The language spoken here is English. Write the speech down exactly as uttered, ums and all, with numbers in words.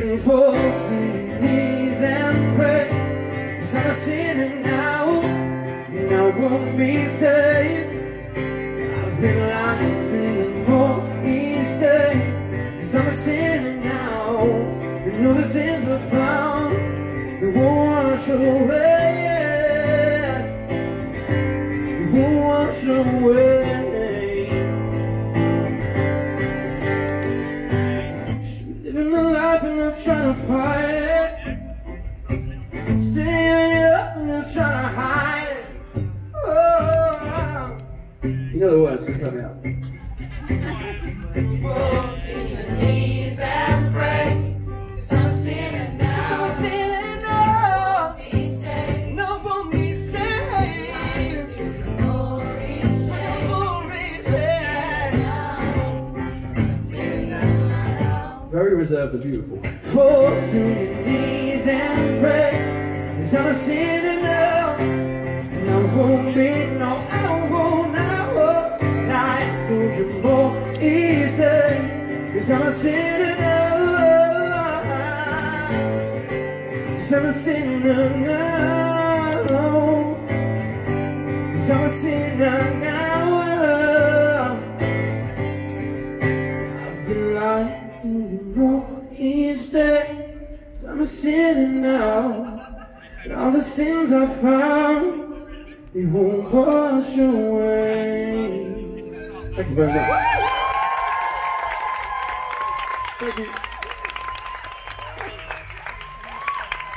and fall to your knees and pray. 'Cause I'm a sinner now, and I won't be saved. I've been lying to you more each day. 'Cause I'm a sinner now, and all the sins are found, they won't wash away. They won't wash away. Living the life and not trying to fight it, staying up and not trying to hide it. Oh, you know the words, just help me out. Fall to your knees and pray. 'Cause I'm a sinner now. I'm a sinner now. Be saved. No one be saved. Glory, glory, very reserved and beautiful. Fall to your knees and pray. 'Cause I'm a sinner now, and I won't be, no, I won't, I won't lie to you more each day. 'Cause I'm a sinner now, 'cause I'm a sinner now, 'cause I'm a sinner now. I've been lying to you more each day. 'Cause I'm a sinner now, and all the sins I found, they won't wash away. Thank you very much. Thank you.